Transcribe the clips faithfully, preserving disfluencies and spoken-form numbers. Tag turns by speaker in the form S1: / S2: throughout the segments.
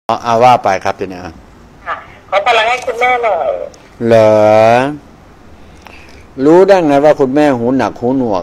S1: อ๋ออาว่าไปครับทีนี้
S2: ค่ะขอพลังให้คุณแม่หน่อย
S1: เหรอรู้ได้ไงว่าคุณแม่หูหนักหูหนวก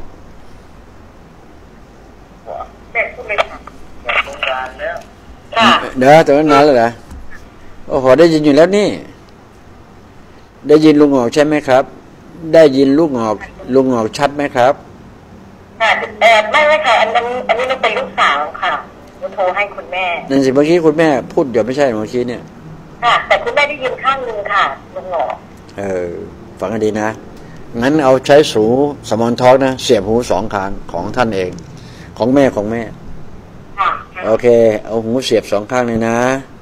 S2: แม่พูดเลยค่ะโรงพยาบาลแล้วค่ะ
S1: เด้อตรงนั้นนานแล้วเหรอโอ้โหได้ยินอยู่แล้วนี่ได้ยินลุงหงอกใช่ไหมครับ ได้ยินลูกหงอกลุงหงอกชัดไหมครับ
S2: ค่ะเออไม่ไม่ค่ะอันนั้นอันนี้มันเป็นลูกสาวค่ะหนูโทรให้คุณแม่
S1: นั่นสิเมื่อกี้คุณแม่พูดเดี๋ยวไม่ใช่เมื่อกี้เนี่ย
S2: ค่ะแต่คุณแม่ได้ยินข้างนึงค่ะลุงหงอก
S1: เออฟังให้ดีนะงั้นเอาใช้สูสมอนทอกนะเสียบหูสองข้างของท่านเองของแม่ของแม่
S2: ค่ะ
S1: โอเคเอาหูเสียบสองข้างเลยนะ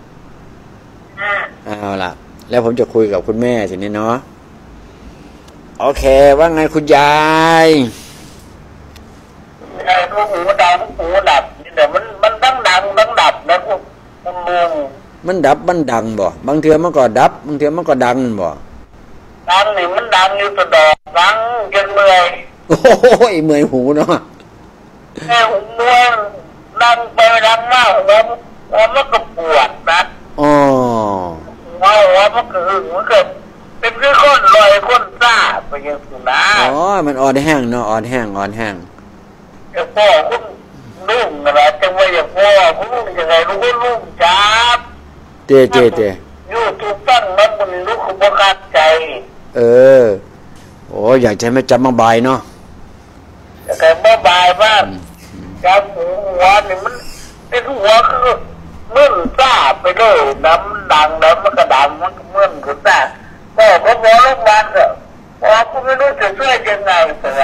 S1: เอาล่ะแล้วผมจะคุยกับคุณแม่ทีนี้เนาะโอเคว่าไงคุณยาย
S2: ไอ้ลูกหูดังหูดับเดี๋ยวมันมันดังดังดังดับนะพวกคุณลุง
S1: มันดับมันดังบ่บางเทื่อมันก็ดับบางเทื่อมันก็ดังบ่
S2: ดังนี่มันดังอยู่ตลอดดังจนเมื่อย
S1: โอ้ยเมื่อยหูเนาะ
S2: แม่หูเมื่อยดังไปดังมากหัวหัวมันก็ปวดนะ
S1: อ๋อ
S2: หัวหัวมันก็อึมันก็เป็นคือคนลอยคนซ่าไปยังสุนัข
S1: อ๋อมันอ่อนแห้งเนาะอ่อนแห้งอ่อนแห้ง
S2: จะพ่อคุณลุงอะไรจังว่าอย่างพ่อคุณลุงยังไงลูกคุณลุงจับ
S1: เจเจเจ
S2: อยู่ทุกตั้งมันมันลูกคุณพ่อขาดใจ
S1: เออโอ้อยากจะไม่จำมาบายเนาะ
S2: แต่เมื่อบายมากจับหูหัวนี่มันเป็นหัวคือมึนซ่าไปเลยน้ำดังน้ำมันกระดังมันมึนก็ซ่าพ่อก็บอกลูกบ้านก็พ่อคุณไม่รู้จะช่วยยังไงแต่ละ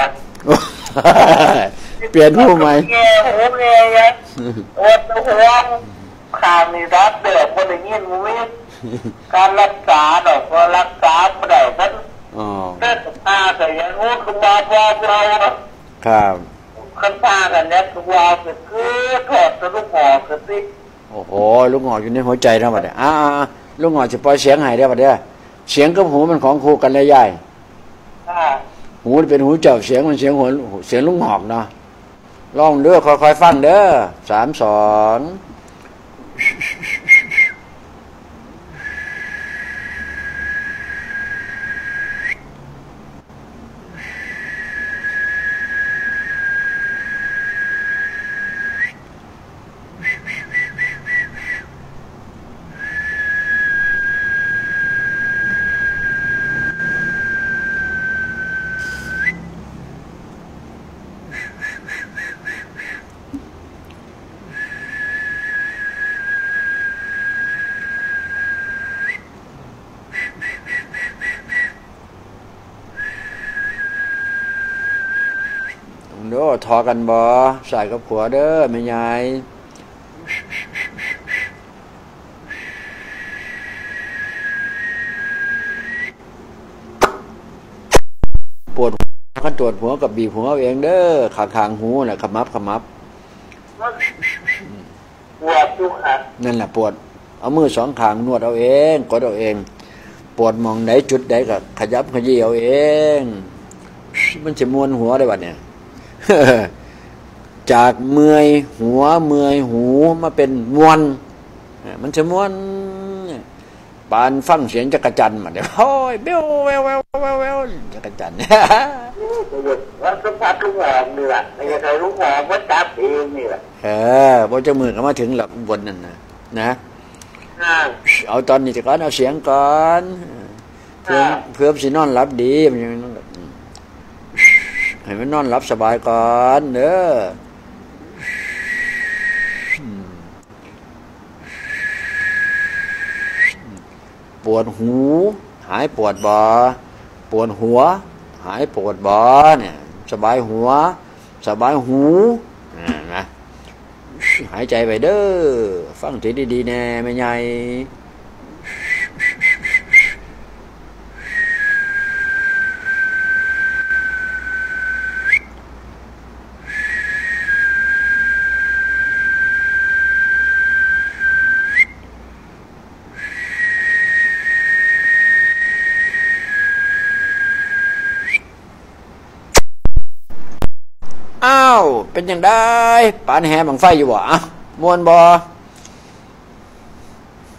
S1: เปลี่ยนหูใหม่
S2: แง่หูแง่ยังอดหัวข่าวนี่รับเดือดบนอย่างนี้มุ้ยการรักษาดอกก็รักษาไม่ได้นั้นเลือดตาแต่ยังงูคุณบาปวาเรา
S1: ครับ
S2: ขันตากันเนี่ยคุณวาคือคือถอดตะลุกหงอกคือสิ
S1: โอ้โหลูกหงอกอยู่ในหัวใจนะบัดเนี่ยอ่าลูกหงอกจะปล่อยเสียงหายได้บัดเนี่ยเสียงกับหูมันของคู่กันเลยใหญ่หูเป็นหูเจ้าเสียงมันเสียงหัวเสียงลูกหงอกเนาะลองเด้อค่อยๆฟังเด้อสามสองเด้อทอกันบ่ใส่กับขัวเด้อแม่ยายปวดขั้นตรวจหัวกับบีบหัวเองเด้อขางขางหูน่ะขมับขมับ
S2: ปวดทุกข์
S1: นั่นแหละปวดเอามือสองข้างนวดเอาเองกดเอาเองปวดมองไหนจุดไหนก็ขยับขยี้เอาเองมันจะม้วนหัวได้บัดเนี่ยจากเมื่อยหัวเมื่อยหูมาเป็นมวนมันจะม้วนปานฟังเสียงจักรจันทร์มาเดี๋ยวโอ้ยเบลเวลเวลเวลเวลจักรจันทร์
S2: ว่าสัมผัสลูกหอมนี่แหละไม่ใช่ลูกหอมว่าจับเองนี่แหละ
S1: เออพอจะมือก็มาถึงหลับบนนั่นนะนะเอาตอนนี้จะก่อนเอาเสียงก่อนเพื่อเพื่อสินอนหลับดีมันยังให้มันนอนหลับสบายก่อนเด้อปวดหูหายปวดบ่ปวดหัวหายปวดบ่เนี่ยสบายหัวสบายหูนะหายใจไปเด้อฟังทีดีๆแน่ไม่ใหญ่อ้าวเป็นอย่างได้ปานแหบังไฟอยู่บ่มวนบ่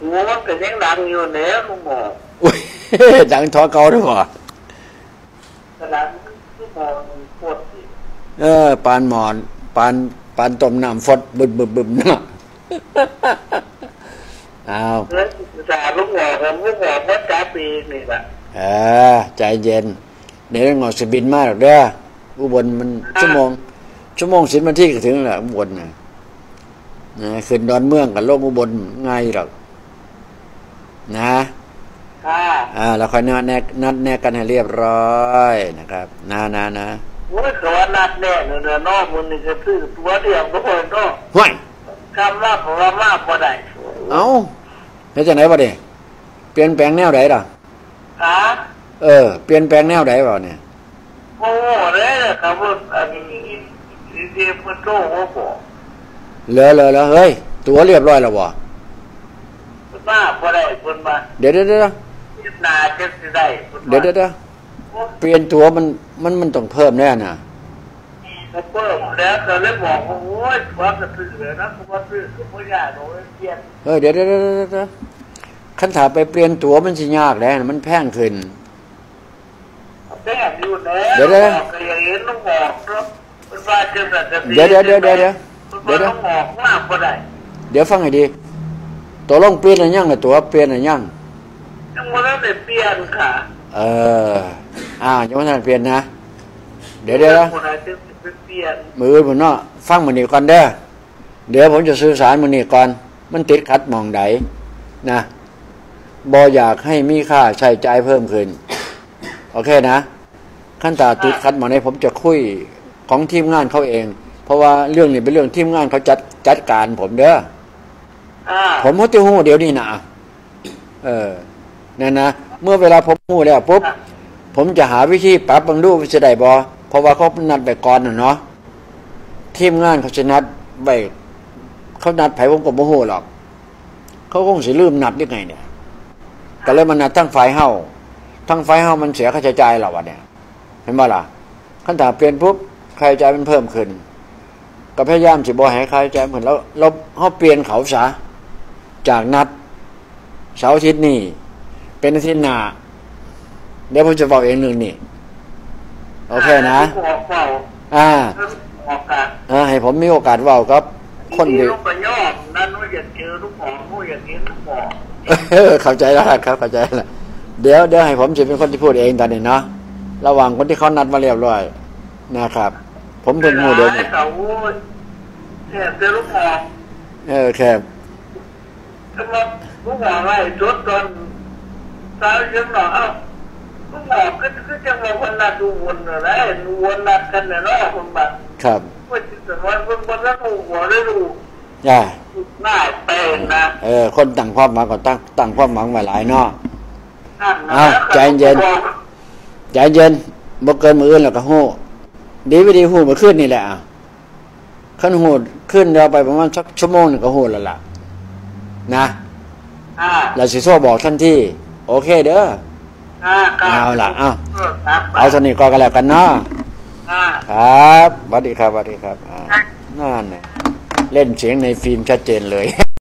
S2: หัวมันก็ยังดังอยู่เนี้ยลุงหมอ
S1: อุ้ย ดังทอเก่าด้วยบ่
S2: กระดังลุงหมอปวดสิ
S1: เออปานหมอนปานปานต้มน้ำฟดบึบบึบบึบเนาะ อ้าว
S2: แล้วจ่าลุงหมอกับลุงหมอว่าจ่าปีนี่แหละ
S1: เออใจเย็นเดี๋ยวงอสิบินมาหรอกเด้ออุบลมันชั่วโมงชั่วโมงสิบนาทีก็ถึงแล้วอุบลน่ะนะขึ้นดอนเมืองกับโลกอุบลง่ายหรอกนะอ่าเราค่อยนัดแนกนัดแนกกันให้เรียบร้อยนะครับนะนะนะ
S2: โอ้ยขอนัดแน่เนื้อนอกมันนี่จะซื้อตัวเดียวก็พอเนาะ
S1: ห้วย
S2: คำว่าผมว่ามากพอได้
S1: เอ้าแล้วจะไหนบ่เนี่ยเปลี่ยนแปลงแนวไหนล่ะ
S2: ฮะ
S1: เออเปลี่ยนแปลงแนวไหนบ่เนี่ย
S2: โอ้โหเลยครับว่าอันนี้เดี๋ยวมันโตโอ้โห
S1: เหลือเหลือเหลือเฮ้ยตัวเรียบร้อยแล้วบ่
S2: มาพอได้คนมา
S1: เดี๋ยวเดี๋ยวเดี๋ยว
S2: ยึดนาจะสิได้
S1: เดี๋ยวเดี๋ยวเดี๋ยวเปลี่ยนตัวมันมันมันต้องเพิ่มแน่น่ะ
S2: ผมเพิ่มแล้วก็เลยบอกว่าโอ้ยว่าจะซื้อเลยนะผมว่าซื้อคือไม่ยากเลยเปลี่ยน
S1: เออเดี๋ยวเดี๋ยวเดี๋ยวเดี๋ยวคันถาไปเปลี่ยนตัวมันสิยากแล้วมันแพงขึ้น
S2: แม่อยู่แล้ว
S1: เดี๋ยวเดี๋ยว
S2: ก็ยังเห็นต้องบอกเนาะมันว่าจะแบบจะ
S1: เดี๋ยวเดี๋ยวเดี๋ยวเดี๋ยวเดี๋ยว
S2: มันต้องบอกมากพอได้
S1: เดี๋ยวฟังให้ดีตัวลงเปลี่ยนอะไรยังน่ะตัวเปลี่ยนอะไรยัง
S2: ยังไม่ได้เปลี่ยนค่ะ
S1: เอออ้าวยังไม่ทันเปลี่ยนนะเดี๋ยวเดี๋ยว
S2: คนไหนจะเปลี่ยน
S1: มือผมเนาะฟังมันนี่ก่อนเด้อเดี๋ยวผมจะสื่อสารมันนี่ก่อนมันติดขัดหมองใดนะบ่อยากให้มีค่าใช้จ่ายเพิ่มขึ้นโอเคนะขั้นตาติดขัดหมองใดผมจะคุยของทีมงานเขาเอง เพราะว่าเรื่องนี้เป็นเรื่องทีมงานเขาจัดจัดการผมเด้อ
S2: อ่า
S1: ผมเขาจะหู้เดี๋ยวนี้นะเออนั่นนะเมื่อเวลาผมหู้แล้วปุ๊บผมจะหาวิธีปรับบางรูปจะได้บ่เพราะว่าเขานัดไปก่อนน่ะเนาะทีมงานเขาจะนัดไปเขานัดไผผมก็บ่ฮู้หรอกเขาคงสิลืมนัดยังไงเนี่ยก็เลยมันนัดทั้งฝ่ายเฮาทั้งฝ่ายเฮามันเสียค่าใช้จ่ายแล้ววะเนี่ยเห็นบ่ล่ะขั้นตอนเปลี่ยนปุ๊บค่าใช้จ่ายมันเพิ่มขึ้นก็พยายามสิบ่ให้ค่าใช้จ่ายเหมือนแล้วเราเฮาเปลี่ยนเขาซะจากนัดเสาร์อาทิตย์นี้เป็นอาทิตย์หน้าเดี๋ยวผมจะบอกเองเรื่องนี้โอเคนะ
S2: บอกเปล่า
S1: อ่า
S2: บอกกัน
S1: อ่าให้ผมมีโอกาสเว้าครับคน
S2: ที่
S1: ดี
S2: ลูกกระยอบนั่นว่าอยากเจอลูกหมอผู้อยากเห็นลูกหมอ
S1: เออเข้าใจแล้วครับเข้าใจแล้วเดี๋ยวเดี๋ยวให้ผมจะเป็นคนที่พูดเองตอนนี้เนาะระหว่างคนที่เขานัดมาเรียบร้อยนะครับ ผมเพิ่งรู้เดี๋ยวนี้
S2: เขาแค่เจอลูกหมอ
S1: เออแค่
S2: สำหรับลูกหมอไว้จดตอนเช้าเย็นหน่อเอ้าลูกหมอก็คือจะมาวันนัดดูวนอะไรดูวนนัดกันเนี่ยเนาะคนบ้าน
S1: ครับ
S2: ว่าจิตสันวันคนบ้านแล้วดูหัวได้ดู
S1: ย่า
S2: หน้าเป็นนะ
S1: เออคนตั้งความหวังก็ตั้งตั้งความหวังไว้หลายเนาะ
S2: นั่นนะ
S1: อ้าวใจเย็น ใจเย็นบ่เกินมื้ออื่นแล้วก็ฮู้ดีไม่ดีฮู้เมื่อคืนนี่แหละอ่ะคันฮู้ขึ้นเราไปประมาณสักชั่วโมงนึงก็ฮู้แล้วล่ะนะ
S2: อ่า
S1: แล้วสิโทรบอกทันทีโอเคเด้อ
S2: อ่า
S1: เอาล่ะเอา
S2: ครับ
S1: เอาเท่านี้ก็กันแล้วกันเนาะ
S2: อ่า
S1: ครับสวัสดีครับสวัสดีครับอ่านั่นเนี่ยเล่นเสียงในฟิล์มชัดเจนเลย